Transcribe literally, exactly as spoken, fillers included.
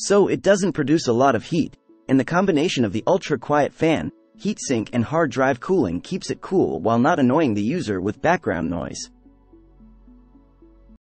so it doesn't produce a lot of heat, and the combination of the ultra-quiet fan, heatsink and hard drive cooling keeps it cool while not annoying the user with background noise.